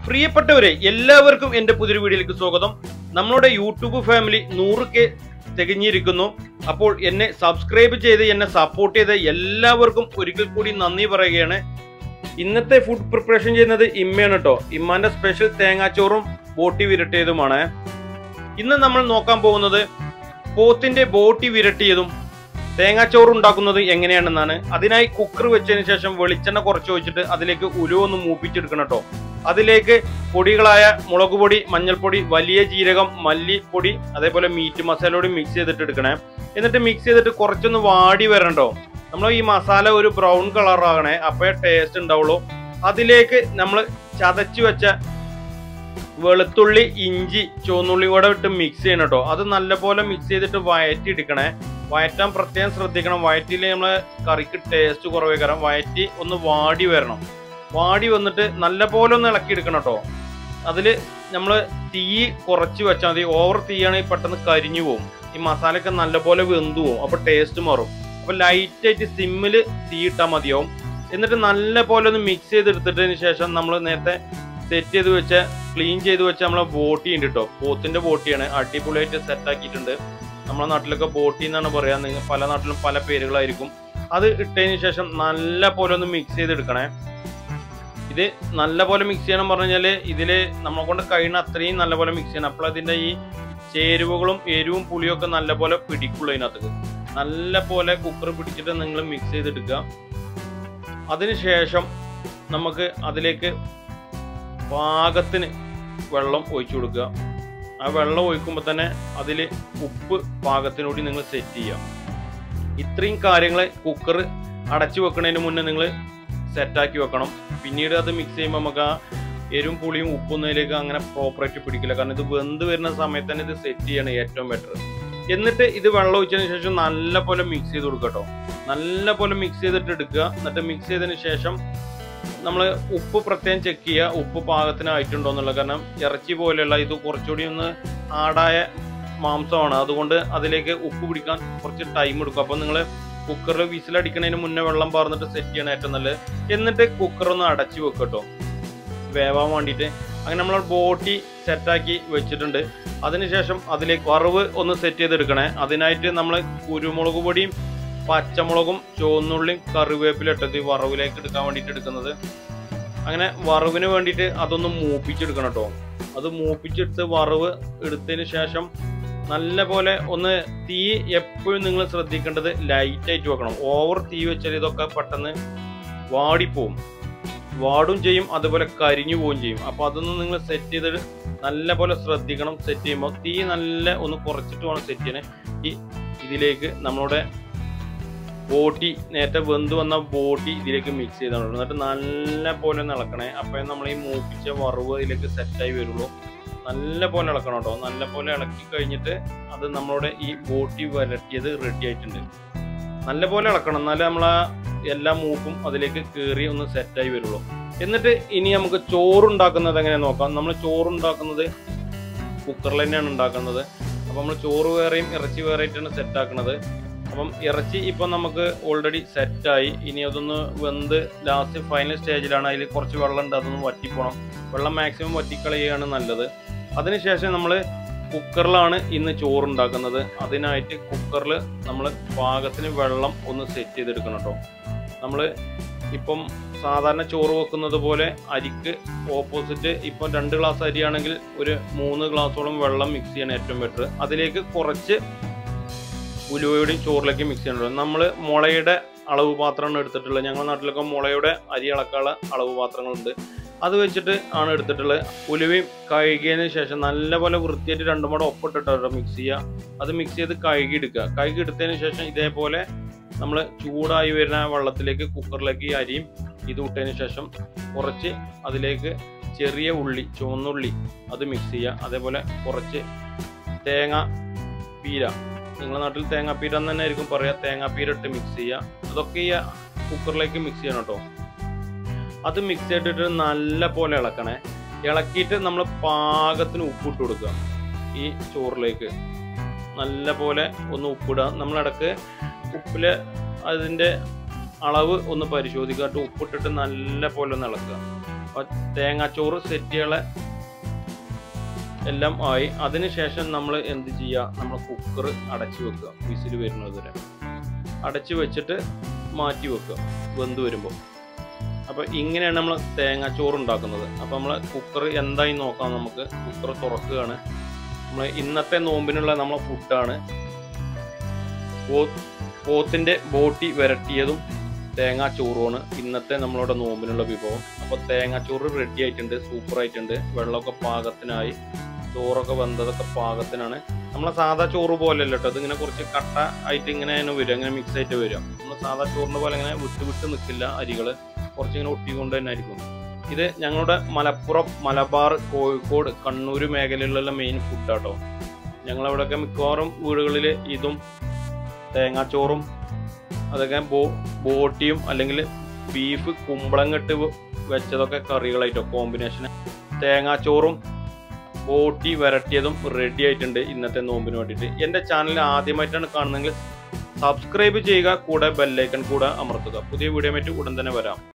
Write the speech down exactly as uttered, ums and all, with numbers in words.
പ്രിയപ്പെട്ടവരെ, എല്ലാവർക്കും എൻ്റെ പുതിയൊരു വീഡിയോയിലേക്ക് സ്വാഗതം. നമ്മുടെ യൂട്യൂബ് ഫാമിലി നൂറ് കെ തികഞ്ഞിരിക്കുന്നു. അപ്പോൾ എന്നെ സബ്സ്ക്രൈബ് ചെയ്ത് എന്നെ സപ്പോർട്ട് ചെയ്ത എല്ലാവർക്കും ഒരിക്കൽ കൂടി നന്ദി പറയുകയാണ്. ഇന്നത്തെ ഫുഡ് പ്രിപ്പറേഷൻ ചെയ്യുന്നത് ഇമ്മയാണ് കേട്ടോ. ഇമ്മാന്റെ സ്പെഷ്യൽ തേങ്ങാച്ചോറും ബോട്ടി വിരട്ടിയതുമാണ്. ഇന്ന് നമ്മൾ നോക്കാൻ പോകുന്നത് പോത്തിന്റെ ബോട്ടി വിരട്ടിയതും തേങ്ങാച്ചോറ് ഉണ്ടാക്കുന്നത് എങ്ങനെയാണെന്നാണ്. അതിനായി കുക്കർ വെച്ചതിന് ശേഷം വെളിച്ചെണ്ണ കുറച്ച് ഒഴിച്ചിട്ട് അതിലേക്ക് ഉലുവ ഒന്ന് മൂപ്പിച്ചെടുക്കണം കേട്ടോ. അതിലേക്ക് പൊടികളായ മുളക് പൊടി, മഞ്ഞൾപ്പൊടി, വലിയ ജീരകം, മല്ലിപ്പൊടി, അതേപോലെ മീറ്റ് മസാല കൂടി മിക്സ് ചെയ്തിട്ട് എടുക്കണേ. എന്നിട്ട് മിക്സ് ചെയ്തിട്ട് കുറച്ചൊന്ന് വാടി വരണ്ടോ. നമ്മൾ ഈ മസാല ഒരു ബ്രൗൺ കളർ ആകണേ, അപ്പോഴേ ടേസ്റ്റ് ഉണ്ടാവുള്ളൂ. അതിലേക്ക് നമ്മൾ ചതച്ച് വെച്ച വെളുത്തുള്ളി, ഇഞ്ചി, ചുവന്നുള്ളി കൂടെ ഇട്ട് മിക്സ് ചെയ്യണം കേട്ടോ. അത് നല്ലപോലെ മിക്സ് ചെയ്തിട്ട് വയറ്റി എടുക്കണേ. വയറ്റാൻ പ്രത്യേകം ശ്രദ്ധിക്കണം. വയറ്റിയിൽ നമ്മൾ കറിക്ക് ടേസ്റ്റ് കുറവേ കാരണം വയറ്റി ഒന്ന് വാടി വരണം. വാടി വന്നിട്ട് നല്ലപോലെ ഒന്ന് ഇളക്കി എടുക്കണം കേട്ടോ. അതിൽ നമ്മൾ തീ കുറച്ച് വെച്ചാൽ മതി. ഓവർ തീയാണെങ്കിൽ പെട്ടെന്ന് കരിഞ്ഞു പോകും. ഈ മസാലയൊക്കെ നല്ലപോലെ വെന്തു പോകും, അപ്പോൾ ടേസ്റ്റ് മാറും. അപ്പോൾ ലൈറ്റായിട്ട് സിമ്മിൽ തീ ഇട്ടാൽ മതിയാവും. എന്നിട്ട് നല്ല പോലെ ഒന്ന് മിക്സ് ചെയ്തെടുത്തിട്ടതിന് ശേഷം നമ്മൾ നേരത്തെ സെറ്റ് ചെയ്ത് വെച്ച ക്ലീൻ ചെയ്ത് വെച്ച നമ്മളെ ബോട്ടി ഉണ്ട് കേട്ടോ. പോത്തിൻ്റെ ബോട്ടിയാണ്. അടിപൊളിയായിട്ട് സെറ്റാക്കിയിട്ടുണ്ട്. നമ്മളെ നാട്ടിലൊക്കെ ബോട്ടി എന്നാണ് പറയുക. നിങ്ങൾ പല നാട്ടിലും പല പേരുകളായിരിക്കും. അത് ഇട്ടതിന് ശേഷം നല്ല പോലെ ഒന്ന് മിക്സ് ചെയ്തെടുക്കണേ. ഇത് നല്ല പോലെ മിക്സ് ചെയ്യണം പറഞ്ഞു കഴിഞ്ഞാൽ ഇതിൽ നമ്മളെ കൊണ്ട് കഴിയുന്ന അത്രയും നല്ല പോലെ മിക്സ് ചെയ്യണം. അപ്പോൾ അതിൻ്റെ ഈ ചേരുവകളും എരിവും പുളിയും ഒക്കെ നല്ല പോലെ പിടിക്കുള്ളൂ. അതിനകത്ത് നല്ല പോലെ കുക്കർ പിടിച്ചിട്ട് നിങ്ങൾ മിക്സ് ചെയ്തെടുക്കുക. അതിനുശേഷം നമുക്ക് അതിലേക്ക് പാകത്തിന് വെള്ളം ഒഴിച്ചു കൊടുക്കുക. ആ വെള്ളം ഒഴിക്കുമ്പോൾ തന്നെ അതിൽ ഉപ്പ് പാകത്തിനോടി നിങ്ങൾ സെറ്റ് ചെയ്യാം. ഇത്രയും കാര്യങ്ങൾ കുക്കർ അടച്ചു വെക്കുന്നതിന് മുന്നേ നിങ്ങൾ സെറ്റാക്കി വെക്കണം. പിന്നീട് അത് മിക്സ് ചെയ്യുമ്പോൾ നമുക്ക് ആ എരും പുളിയും ഉപ്പൊന്നതിലേക്ക് അങ്ങനെ പ്രോപ്പറായിട്ട് പിടിക്കില്ല. കാരണം ഇത് വെന്ത് വരുന്ന സമയത്ത് തന്നെ ഇത് സെറ്റ് ചെയ്യണം ഏറ്റവും ബെറ്റർ. എന്നിട്ട് ഇത് വെള്ളം ഒഴിച്ചതിന് ശേഷം നല്ല പോലെ മിക്സ് ചെയ്ത് കൊടുക്കുക കേട്ടോ. നല്ല പോലെ മിക്സ് ചെയ്തിട്ട് എടുക്കുക. എന്നിട്ട് മിക്സ് ചെയ്തതിന് ശേഷം നമ്മൾ ഉപ്പ് പ്രത്യേകം ചെക്ക് ചെയ്യുക, ഉപ്പ് പാകത്തിനായിട്ടുണ്ടോ എന്നുള്ളത്. കാരണം ഇറച്ചി പോലെയുള്ള ഇത് കുറച്ചുകൂടി ഒന്ന് ആടായ മാംസമാണ്. അതുകൊണ്ട് അതിലേക്ക് ഉപ്പ് പിടിക്കാൻ കുറച്ച് ടൈം എടുക്കും. അപ്പോൾ നിങ്ങൾ കുക്കറിൽ വിസിലടിക്കുന്നതിന് മുന്നേ വെള്ളം പാർന്നിട്ട് സെറ്റ് ചെയ്യണം ഏറ്റവും നല്ലത്. എന്നിട്ട് കുക്കർ ഒന്ന് അടച്ചു വെക്കുക കേട്ടോ, വേവാൻ വേണ്ടിയിട്ട്. അങ്ങനെ നമ്മൾ ബോട്ടി സെറ്റാക്കി വെച്ചിട്ടുണ്ട്. അതിനുശേഷം അതിലേക്ക് വറവ് ഒന്ന് സെറ്റ് ചെയ്തെടുക്കണേ. അതിനായിട്ട് നമ്മൾ കുരുമുളക് പൊടിയും പച്ചമുളകും ചുവന്നുള്ളിയും കറിവേപ്പില ഇട്ടത് വറവിലേക്ക് എടുക്കാൻ വേണ്ടിയിട്ട് എടുക്കുന്നത്. അങ്ങനെ വറവിന് വേണ്ടിയിട്ട് അതൊന്ന് മൂപ്പിച്ചെടുക്കണം കേട്ടോ. അത് മൂപ്പിച്ചെടുത്ത് വറവ് എടുത്തതിന് ശേഷം നല്ല പോലെ ഒന്ന് തീ എപ്പോഴും നിങ്ങൾ ശ്രദ്ധിക്കേണ്ടത് ലൈറ്റായിട്ട് വെക്കണം. ഓവർ തീ വെച്ചാൽ ഇതൊക്കെ പെട്ടെന്ന് വാടിപ്പോവും, വാടും ചെയ്യും, അതുപോലെ കരിഞ്ഞു പോവുകയും ചെയ്യും. അപ്പോൾ അതൊന്നും നിങ്ങൾ സെറ്റ് ചെയ്തിട്ട് നല്ല പോലെ ശ്രദ്ധിക്കണം. സെറ്റ് ചെയ്യുമ്പോൾ തീ നല്ല ഒന്ന് കുറച്ചിട്ട് വേണം സെറ്റ് ചെയ്യണേ. ഈ ഇതിലേക്ക് നമ്മളുടെ ബോട്ടി നേരത്തെ വെന്ത് വന്ന ബോട്ടി ഇതിലേക്ക് മിക്സ് ചെയ്താണ്. എന്നിട്ട് നല്ല പോലെ ഒന്ന് ഇളക്കണേ. അപ്പോൾ നമ്മൾ ഈ മൂപ്പിച്ച വറവ് ഇതിലേക്ക് സെറ്റായി വരുള്ളൂ. നല്ല പോലെ ഇളക്കണം കേട്ടോ. നല്ല പോലെ ഇളക്കി കഴിഞ്ഞിട്ട് അത് നമ്മളുടെ ഈ ബോട്ടി വരട്ടിയത് റെഡി ആയിട്ടുണ്ട്. നല്ല പോലെ ഇളക്കണം, എന്നാലും നമ്മൾ ആ എല്ലാ മൂപ്പും അതിലേക്ക് കയറി ഒന്ന് സെറ്റായി വരുള്ളൂ. എന്നിട്ട് ഇനി നമുക്ക് ചോറുണ്ടാക്കുന്നത് എങ്ങനെ നോക്കാം. നമ്മൾ ചോറുണ്ടാക്കുന്നത് കുക്കറിൽ തന്നെയാണ് ഉണ്ടാക്കുന്നത്. അപ്പം നമ്മൾ ചോറ് വേറെയും ഇറച്ചി വേറെ ആയിട്ടാണ് സെറ്റാക്കുന്നത്. അപ്പം ഇറച്ചി ഇപ്പം നമുക്ക് ഓൾറെഡി സെറ്റായി. ഇനി അതൊന്ന് വെന്ത് ലാസ്റ്റ് ഫൈനൽ സ്റ്റേജിലാണ്. അതിൽ കുറച്ച് വെള്ളം ഉണ്ട്, അതൊന്ന് വറ്റിപ്പോണം. വെള്ളം മാക്സിമം വറ്റിക്കളയുകയാണ് നല്ലത്. അതിനുശേഷം നമ്മൾ കുക്കറിലാണ് ഇന്ന് ചോറുണ്ടാക്കുന്നത്. അതിനായിട്ട് കുക്കറിൽ നമ്മൾ പാകത്തിന് വെള്ളം ഒന്ന് സെറ്റ് ചെയ്തെടുക്കണം കേട്ടോ. നമ്മൾ ഇപ്പം സാധാരണ ചോറ് വെക്കുന്നത് പോലെ അരിക്ക് ഓപ്പോസിറ്റ് ഇപ്പം രണ്ട് ഗ്ലാസ് അരിയാണെങ്കിൽ ഒരു മൂന്ന് ഗ്ലാസോളം വെള്ളം മിക്സ് ചെയ്യണം ഏറ്റവും ബെറ്റർ. അതിലേക്ക് കുറച്ച് ഉലുവയുടെയും ചോറിലേക്ക് മിക്സ് ചെയ്യണം. നമ്മൾ മുളയുടെ അളവ് പാത്രമാണ് എടുത്തിട്ടുള്ളത്. ഞങ്ങളുടെ നാട്ടിലൊക്കെ മുളയുടെ അരി അളക്കാനുള്ള അളവ് പാത്രങ്ങളുണ്ട്. അത് വെച്ചിട്ട് ആണ് എടുത്തിട്ടുള്ളത്. ഉലുവയും കഴുകിയതിന് ശേഷം നല്ലപോലെ വൃത്തിയായിട്ട് രണ്ടും കൂടെ ഒപ്പിട്ടിട്ടോ മിക്സ് ചെയ്യുക. അത് മിക്സ് ചെയ്ത് കഴുകി എടുക്കുക. കഴുകി എടുത്തതിന് ശേഷം ഇതേപോലെ നമ്മൾ ചൂടായി വരുന്ന വെള്ളത്തിലേക്ക് കുക്കറിലേക്ക് ഈ അരിയും ഇത് ഇട്ടതിന് ശേഷം കുറച്ച് അതിലേക്ക് ചെറിയ ഉള്ളി, ചുവന്നുള്ളി അത് മിക്സ് ചെയ്യുക. അതേപോലെ കുറച്ച് തേങ്ങ പീര, നിങ്ങളുടെ നാട്ടിൽ തേങ്ങാപ്പീര എന്ന് തന്നെ ആയിരിക്കും പറയുക, തേങ്ങാപ്പീര ഇട്ട് മിക്സ് ചെയ്യുക. അതൊക്കെ ഈ കുക്കറിലേക്ക് മിക്സ് ചെയ്യണം കേട്ടോ. അത് മിക്സ് ചെയ്തിട്ട് നല്ല പോലെ ഇളക്കണേ. ഇളക്കിയിട്ട് നമ്മൾ പാകത്തിന് ഉപ്പിട്ട് കൊടുക്കുക. ഈ ചോറിലേക്ക് നല്ല പോലെ ഒന്ന് ഉപ്പിടുക. നമ്മളിടക്ക് ഉപ്പിൽ അതിൻ്റെ അളവ് ഒന്ന് പരിശോധിക്കുക. ഉപ്പിട്ടിട്ട് നല്ല പോലെ ഒന്ന് ഇളക്കുക. അപ്പോൾ തേങ്ങാച്ചോറ് സെറ്റുകളെ എല്ലാം ആയി. അതിനുശേഷം നമ്മൾ എന്ത് ചെയ്യുക, നമ്മൾ കുക്കർ അടച്ചു വെക്കുക. വിസിൽ വരുന്നത് വരെ അടച്ചു വെച്ചിട്ട് മാറ്റി വെക്കുക വെന്ത് വരുമ്പോൾ. അപ്പോൾ ഇങ്ങനെയാണ് നമ്മൾ തേങ്ങാച്ചോറ് ഉണ്ടാക്കുന്നത്. അപ്പോൾ നമ്മൾ കുക്കർ എന്തായി നോക്കാം. നമുക്ക് കുക്കർ തുറക്കുകയാണ്. നമ്മൾ ഇന്നത്തെ നോമ്പിനുള്ള നമ്മളെ ഫുഡാണ് പോ പോത്തിൻ്റെ ബോട്ടി വരട്ടിയതും തേങ്ങാച്ചോറുമാണ് ഇന്നത്തെ നമ്മളുടെ നോമ്പിനുള്ള വിഭവം. അപ്പോൾ തേങ്ങാച്ചോറ് റെഡി ആയിട്ടുണ്ട്, സൂപ്പറായിട്ടുണ്ട്. വെള്ളമൊക്കെ പാകത്തിനായി, ചോറൊക്കെ വെന്തതൊക്കെ പാകത്തിനാണ്. നമ്മളെ സാധാ ചോറ് പോലെ അല്ല കേട്ടോ, അതിങ്ങനെ കുറച്ച് കട്ട ആയിട്ട് ഇങ്ങനെ വരും, അങ്ങനെ മിക്സ് ആയിട്ട് വരും. നമ്മൾ സാധാ ചോറിൻ്റെ പോലെ ഇങ്ങനെ വിട്ട് വിട്ട് നിൽക്കില്ല, അരികൾ കുറച്ചിങ്ങനെ ഒട്ടിക്കൊണ്ട് തന്നെ ആയിരിക്കും. ഇത് ഞങ്ങളുടെ മലപ്പുറം, മലബാർ, കോഴിക്കോട്, കണ്ണൂർ മേഖലയിലുള്ള മെയിൻ ഫുഡാട്ടോ. ഞങ്ങളവിടെയൊക്കെ മിക്കവാറും വീടുകളിൽ ഇതും തേങ്ങാച്ചോറും അതൊക്കെ ബോ ബോട്ടിയും അല്ലെങ്കിൽ ബീഫ് കുമ്പളങ്ങിട്ട് വെച്ചതൊക്കെ കറികളായിട്ടോ കോമ്പിനേഷന്. തേങ്ങാച്ചോറും ബോട്ടി വരട്ടിയതും റെഡി ആയിട്ടുണ്ട് ഇന്നത്തെ നോമ്പിന് വേണ്ടിയിട്ട്. എൻ്റെ ചാനൽ ആദ്യമായിട്ടാണ് കാണുന്നതെങ്കിൽ സബ്സ്ക്രൈബ് ചെയ്യുക, കൂടെ ബെല്ലൈക്കൺ കൂടെ അമർത്തുക. പുതിയ വീഡിയോ ആയിട്ട് ഉടൻ തന്നെ വരാം.